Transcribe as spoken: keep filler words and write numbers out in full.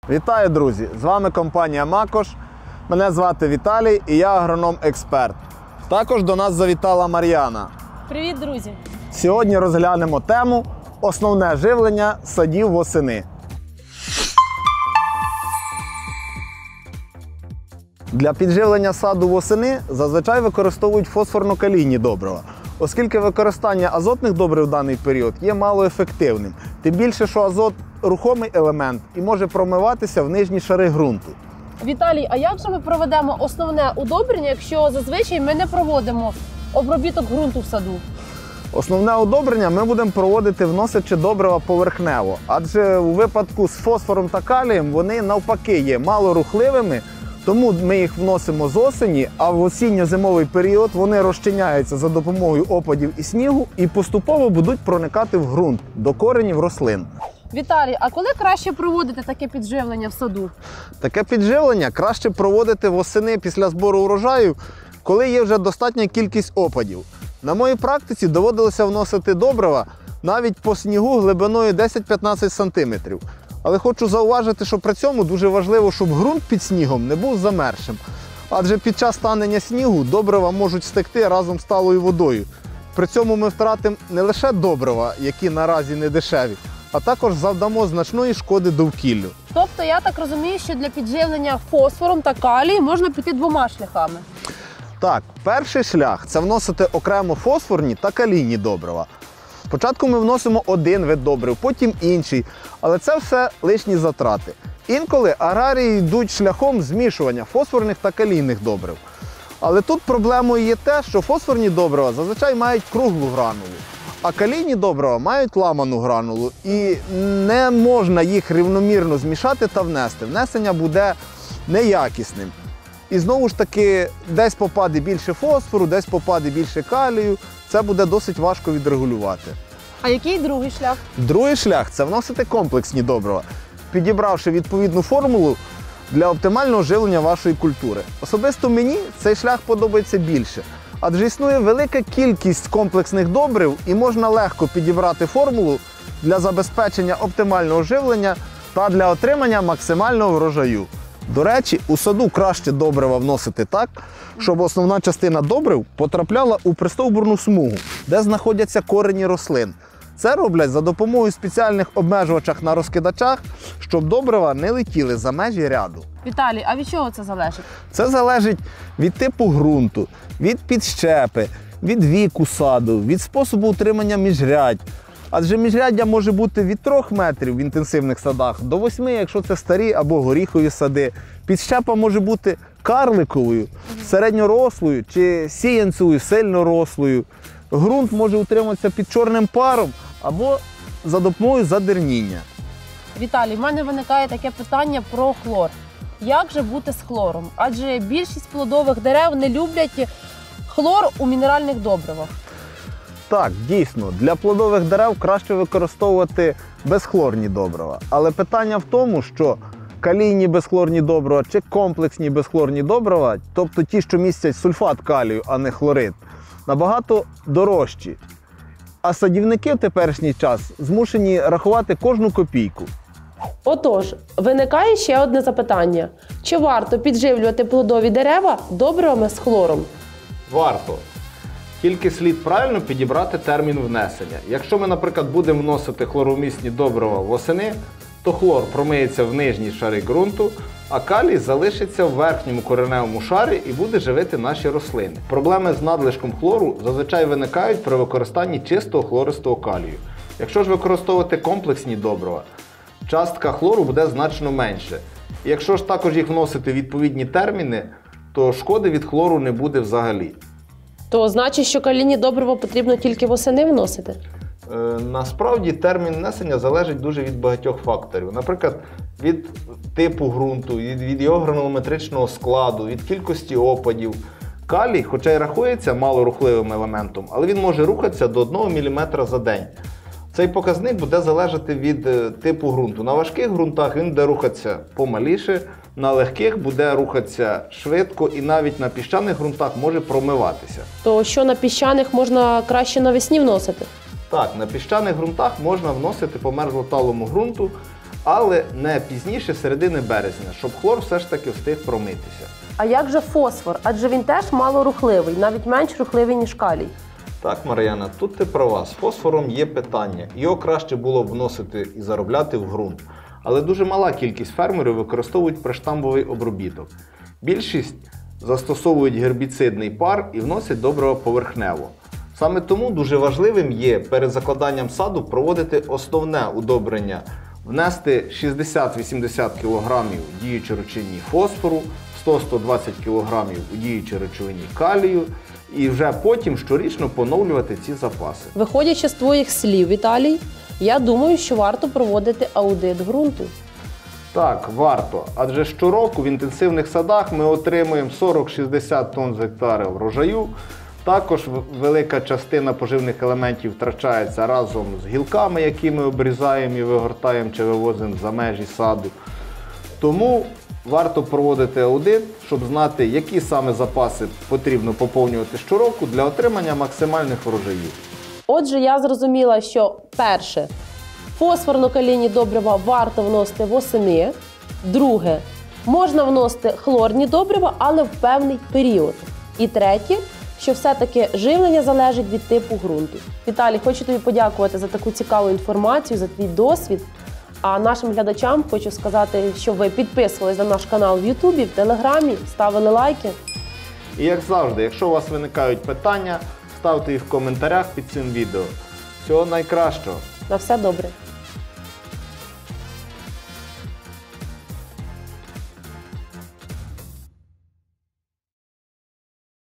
Вітаю, друзі! З вами компанія Макош. Мене звати Віталій і я агроном-експерт. Також до нас завітала Мар'яна. Привіт, друзі! Сьогодні розглянемо тему «Основне живлення садів восени». Для підживлення саду восени зазвичай використовують фосфорно-калійні добрива, оскільки використання азотних добрив в даний період є малоефективним. Тим більше, що азот – рухомий елемент і може промиватися в нижні шари ґрунту. Віталій, а як же ми проведемо основне удобрення, якщо зазвичай ми не проводимо обробіток ґрунту в саду? Основне удобрення ми будемо проводити, вносячи добрива поверхнево, адже у випадку з фосфором та калієм вони навпаки є малорухливими, тому ми їх вносимо з осені, а в осінньо-зимовий період вони розчиняються за допомогою опадів і снігу і поступово будуть проникати в ґрунт до коренів рослин. Віталій, а коли краще проводити таке підживлення в саду? Таке підживлення краще проводити восени після збору урожаю, коли є вже достатня кількість опадів. На моїй практиці доводилося вносити добрива навіть по снігу глибиною десять-п'ятнадцять сантиметрів. Але хочу зауважити, що при цьому дуже важливо, щоб ґрунт під снігом не був замерзшим. Адже під час танення снігу добрива можуть стекти разом з талою водою. При цьому ми втратимо не лише добрива, які наразі не дешеві, а також завдамо значної шкоди довкіллю. Тобто, я так розумію, що для підживлення фосфором та калієм можна піти двома шляхами. Так, перший шлях – це вносити окремо фосфорні та калійні добрива. Спочатку ми вносимо один вид добрив, потім інший, але це все лишні затрати. Інколи аграрії йдуть шляхом змішування фосфорних та калійних добрив. Але тут проблемою є те, що фосфорні добрива зазвичай мають круглу гранулу, а калійні добрива мають ламану гранулу і не можна їх рівномірно змішати та внести. Внесення буде неякісним. І знову ж таки, десь попаде більше фосфору, десь попаде більше калію. Це буде досить важко відрегулювати. А який другий шлях? Другий шлях – це вносити комплексні добрива, підібравши відповідну формулу для оптимального живлення вашої культури. Особисто мені цей шлях подобається більше, адже існує велика кількість комплексних добрив і можна легко підібрати формулу для забезпечення оптимального живлення та для отримання максимального врожаю. До речі, у саду краще добрива вносити так, щоб основна частина добрив потрапляла у пристовбурну смугу, де знаходяться корені рослин. Це роблять за допомогою спеціальних обмежувачів на розкидачах, щоб добрива не летіли за межі ряду. Віталій, а від чого це залежить? Це залежить від типу ґрунту, від підщепи, від віку саду, від способу утримання міжрядь. Адже міжряддя може бути від трьох метрів в інтенсивних садах до восьми, якщо це старі або горіхові сади. Підщепа може бути карликовою, середньорослою чи сіянцевою, сильнорослою. Ґрунт може утримуватися під чорним паром або за допомогою задерніння. Віталій, в мене виникає таке питання про хлор. Як же бути з хлором? Адже більшість плодових дерев не люблять хлор у мінеральних добривах. Так, дійсно, для плодових дерев краще використовувати безхлорні добрива. Але питання в тому, що калійні безхлорні добрива чи комплексні безхлорні добрива, тобто ті, що містять сульфат калію, а не хлорид, набагато дорожчі. А садівники в теперішній час змушені рахувати кожну копійку. Отож, виникає ще одне запитання. Чи варто підживлювати плодові дерева добривами з хлором? Варто. Тільки слід правильно підібрати термін внесення. Якщо ми, наприклад, будемо вносити хлоровмісні добрива восени, то хлор промиється в нижні шари ґрунту, а калій залишиться в верхньому кореневому шарі і буде живити наші рослини. Проблеми з надлишком хлору зазвичай виникають при використанні чистого хлористого калію. Якщо ж використовувати комплексні добрива, частка хлору буде значно менше. І якщо ж також їх вносити в відповідні терміни, то шкоди від хлору не буде взагалі. То значить, що калійні добрива потрібно тільки восени вносити? Е, насправді термін внесення залежить дуже від багатьох факторів. Наприклад, від типу ґрунту, від, від його гранулометричного складу, від кількості опадів. Калій, хоча й рахується малорухливим елементом, але він може рухатися до одного міліметра за день. Цей показник буде залежати від е, типу ґрунту. На важких ґрунтах він буде рухатися помаліше, на легких буде рухатися швидко і навіть на піщаних ґрунтах може промиватися. То що на піщаних можна краще навесні вносити? Так, на піщаних ґрунтах можна вносити по мерзлоталому ґрунту, але не пізніше середини березня, щоб хлор все ж таки встиг промитися. А як же фосфор? Адже він теж малорухливий, навіть менш рухливий, ніж калій. Так, Мар'яна, тут ти права, з фосфором є питання. Його краще було б вносити і заробляти в ґрунт. Але дуже мала кількість фермерів використовують приштамбовий обробіток. Більшість застосовують гербіцидний пар і вносять добриво поверхнево. Саме тому дуже важливим є перед закладанням саду проводити основне удобрення. Внести шістдесят-вісімдесят кілограмів діючій речовині фосфору, сто-сто двадцять кілограмів у діючій речовині калію і вже потім щорічно поновлювати ці запаси. Виходячи з твоїх слів, Віталій, я думаю, що варто проводити аудит ґрунту. Так, варто. Адже щороку в інтенсивних садах ми отримуємо сорок-шістдесят тонн з гектара врожаю. Також велика частина поживних елементів втрачається разом з гілками, які ми обрізаємо і вигортаємо чи вивозимо за межі саду. Тому варто проводити аудит, щоб знати, які саме запаси потрібно поповнювати щороку для отримання максимальних врожаїв. Отже, я зрозуміла, що перше, фосфорно-калійні добрива варто вносити восени. Друге, можна вносити хлорні добрива, але в певний період. І третє, що все-таки живлення залежить від типу ґрунту. Віталій, хочу тобі подякувати за таку цікаву інформацію, за твій досвід. А нашим глядачам хочу сказати, щоб ви підписувались на наш канал в Ютубі, в Телеграмі, ставили лайки. І як завжди, якщо у вас виникають питання, ставте їх в коментарях під цим відео. Всього найкращого! На все добре!